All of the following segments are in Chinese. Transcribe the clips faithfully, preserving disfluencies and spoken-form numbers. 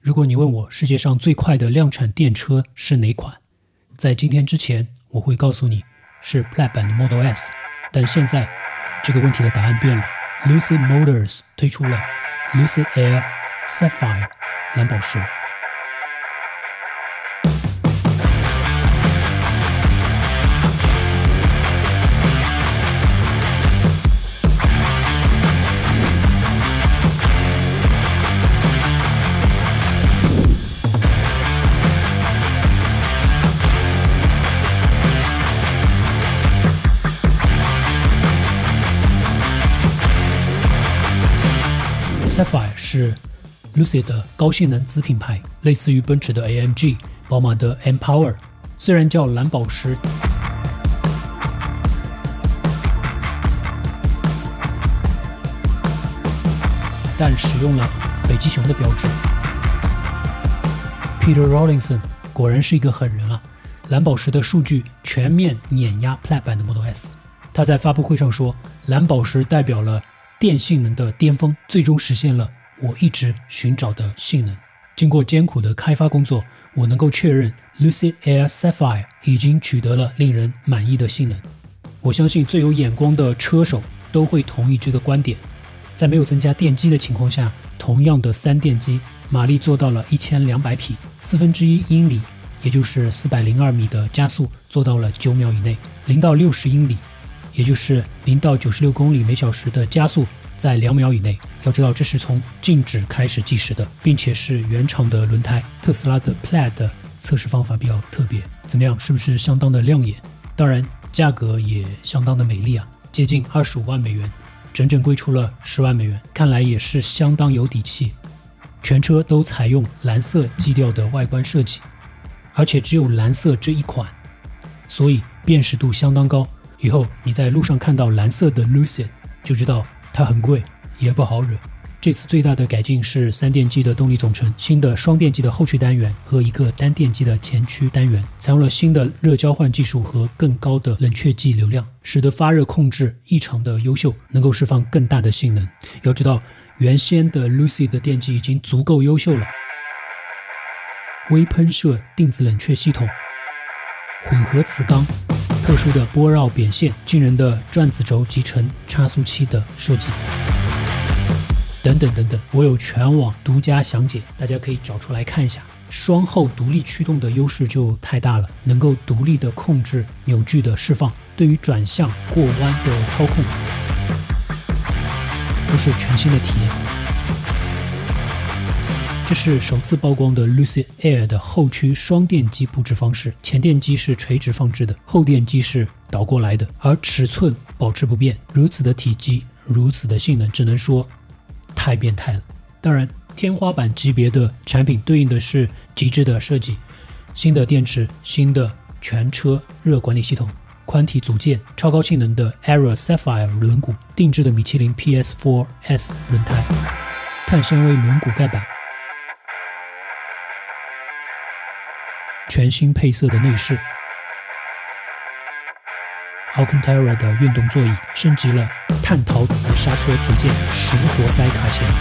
如果你问我世界上最快的量产电车是哪款，在今天之前我会告诉你是 Plaid 版的 Model S， 但现在这个问题的答案变了。 Lucid Motors 推出了 Lucid Air Sapphire 蓝宝石。Sapphire 是 Lucid 的高性能子品牌，类似于奔驰的 A M G、宝马的 M-Power。虽然叫蓝宝石，但使用了北极熊的标志。Peter Rawlinson 果然是一个狠人啊！蓝宝石的数据全面碾压 Plaid 版的 Model S。他在发布会上说，蓝宝石代表了电性能的巅峰，最终实现了我一直寻找的性能。经过艰苦的开发工作，我能够确认 Lucid Air Sapphire 已经取得了令人满意的性能。我相信最有眼光的车手都会同意这个观点。在没有增加电机的情况下，同样的三电机，马力做到了一千两百匹，四分之一英里，也就是四百零二米的加速做到了九秒以内，零到六十英里。也就是零到九十六公里每小时的加速在两秒以内。要知道这是从静止开始计时的，并且是原厂的轮胎。特斯拉的 Plaid 的测试方法比较特别，怎么样？是不是相当的亮眼？当然价格也相当的美丽啊，接近二十五万美元，整整归出了十万美元，看来也是相当有底气。全车都采用蓝色基调的外观设计，而且只有蓝色这一款，所以辨识度相当高。以后你在路上看到蓝色的 Lucid 就知道它很贵，也不好惹。这次最大的改进是三电机的动力总成，新的双电机的后驱单元和一个单电机的前驱单元，采用了新的热交换技术和更高的冷却剂流量，使得发热控制异常的优秀，能够释放更大的性能。要知道原先的 Lucid 的电机已经足够优秀了，微喷射定子冷却系统，混合磁钢，特殊的波绕扁线，惊人的转子轴集成差速器的设计，等等等等，我有全网独家详解，大家可以找出来看一下。双后独立驱动的优势就太大了，能够独立的控制扭矩的释放，对于转向、过弯的操控都是全新的体验。这是首次曝光的 Lucid Air 的后驱双电机布置方式，前电机是垂直放置的，后电机是倒过来的，而尺寸保持不变。如此的体积，如此的性能，只能说太变态了。当然，天花板级别的产品对应的是极致的设计，新的电池，新的全车热管理系统，宽体组件，超高性能的 Aero Sapphire 轮毂，定制的米其林 P S 四 S 轮胎，碳纤维轮毂盖板，全新配色的内饰， Alcantara 的运动座椅，升级了碳陶瓷刹车组件，实活塞卡钳，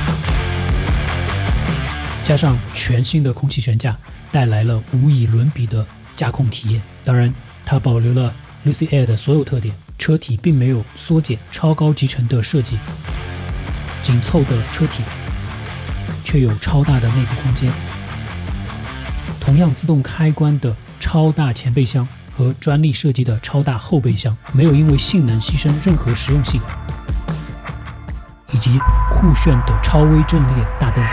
加上全新的空气悬架，带来了无以伦比的驾控体验。当然，它保留了 Lucid Air 的所有特点，车体并没有缩减，超高集成的设计，紧凑的车体却有超大的内部空间。同样自动开关的超大前备箱和专利设计的超大后备箱，没有因为性能牺牲任何实用性，以及酷炫的超微阵列大灯。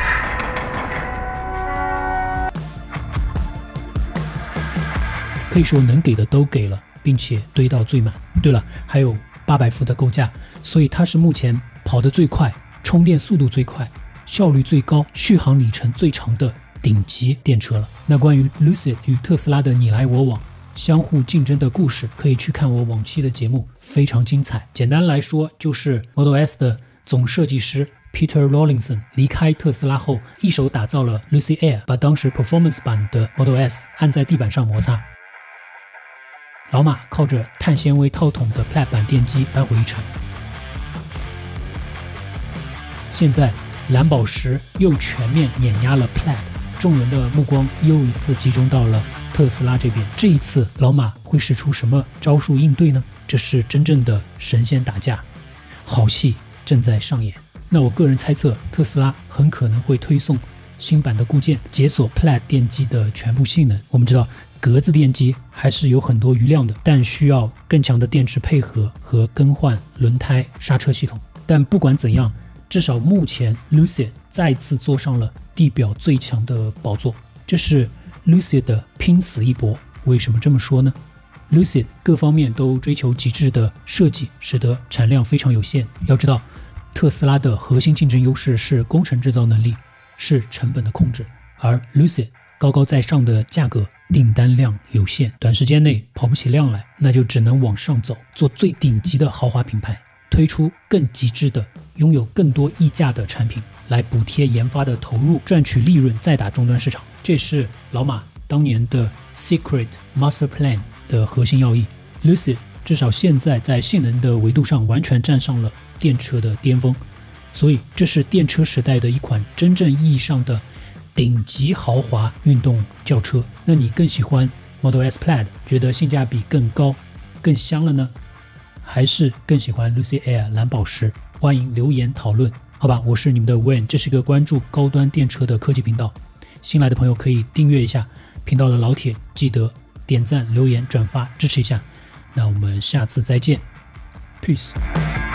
可以说能给的都给了，并且堆到最满。对了，还有八百伏的构架，所以它是目前跑得最快、充电速度最快、效率最高、续航里程最长的顶级电车了。那关于 Lucid 与特斯拉的你来我往、相互竞争的故事，可以去看我往期的节目，非常精彩。简单来说，就是 Model S 的总设计师 Peter Rawlinson 离开特斯拉后，一手打造了 Lucid Air， 把当时 Performance 版的 Model S 按在地板上摩擦。老马靠着碳纤维套筒的 Plaid 版电机扳回一城。现在蓝宝石又全面碾压了 Plaid， 众人的目光又一次集中到了特斯拉这边。这一次，老马会使出什么招数应对呢？这是真正的神仙打架，好戏正在上演。那我个人猜测，特斯拉很可能会推送新版的固件，解锁 Plaid 电机的全部性能。我们知道，格子电机还是有很多余量的，但需要更强的电池配合和更换轮胎、刹车系统。但不管怎样，至少目前 Lucid 再次坐上了地表最强的宝座，这是 Lucid 的拼死一搏。为什么这么说呢？ Lucid 各方面都追求极致的设计，使得产量非常有限。要知道，特斯拉的核心竞争优势是工程制造能力，是成本的控制，而 Lucid 高高在上的价格，订单量有限，短时间内跑不起量来，那就只能往上走，做最顶级的豪华品牌，推出更极致的、拥有更多溢价的产品，来补贴研发的投入，赚取利润，再打终端市场。这是老马当年的 Secret Master Plan 的核心要义。 Lucid 至少现在在性能的维度上完全站上了电车的巅峰，所以这是电车时代的一款真正意义上的顶级豪华运动轿车。那你更喜欢 Model S Plaid， 觉得性价比更高更香了呢？还是更喜欢 Lucid Air 蓝宝石？欢迎留言讨论，好吧？我是你们的 Wayne， 这是一个关注高端电车的科技频道。新来的朋友可以订阅一下频道的老铁，记得点赞、留言、转发支持一下。那我们下次再见 ，Peace。